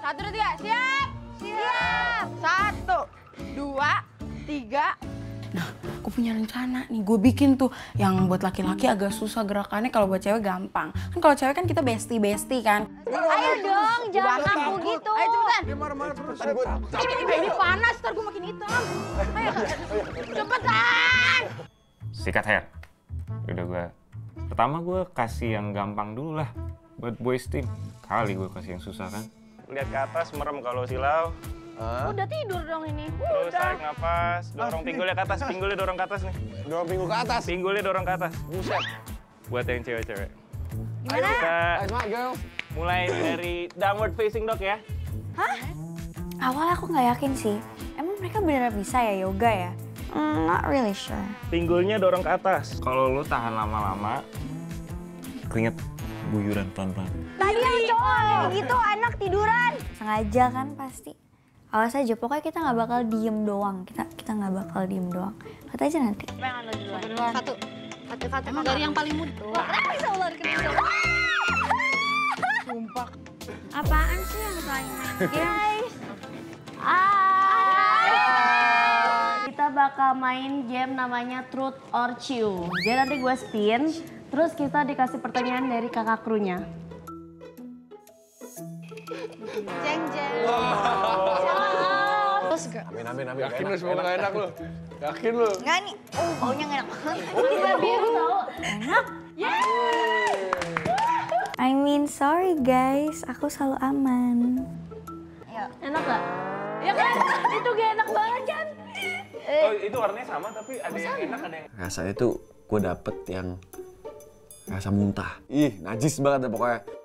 1, 2, 3, siap! Siap! 1, 2, 3. Nah, aku punya rencana nih. Gue bikin tuh yang buat laki-laki agak susah gerakannya, kalau buat cewek gampang. Kan kalau cewek kan kita bestie kan. Ayo dong, jangan aku gitu. Ayo cepetan. Dia marah-marah cepetan gue. Ini panas, ntar gue makin hitam. Ayo, cepetan. Sikat hair. Udah gue. Pertama gue kasih yang gampang dulu lah. Buat boys team. Kali gue kasih yang susah kan. Lihat ke atas, merem kalau silau. Udah tidur dong ini. Terus tarik napas, dorong pinggulnya ke atas, pinggulnya dorong ke atas nih. Dorong pinggul ke atas. Pinggulnya dorong ke atas. Buset. Buat yang cewek-cewek. Gimana? Kita Ayo smart girl. mulai dari downward facing dog ya. Awalnya aku nggak yakin sih. Emang mereka beneran bisa ya yoga ya? Not really sure. Pinggulnya dorong ke atas. Kalau lu tahan lama-lama, keringet guyuran pelan-pelan. Tadi yang cowok kayak gitu anak tiduran. Sengaja kan pasti. Awas aja, pokoknya kita nggak bakal diem doang. Kita nggak bakal diem doang. Kata aja nanti. Pengen lo duluan. Satu. Emang dari yang paling muda. Bisa ular kedua. Sumpah. Apaan sih yang tanya guys? Kita bakal main game namanya Truth or Chew. Jadi nanti gue spin, terus kita dikasih pertanyaan dari kakak krunya. Jeng jeng. Terus Amin. Yakin lu semua gak enak lu? Yakin lu? Enggak nih. Oh, baunya nggak enak banget. Kita biru tau. Enak. I mean, sorry guys. Aku selalu aman. Enak gak? Ya kan? Itu gak enak banget kan? Oh, itu warnanya sama tapi ada yang enak, ada yang... Rasanya tuh gue dapet yang rasa muntah. Ih, najis banget deh pokoknya.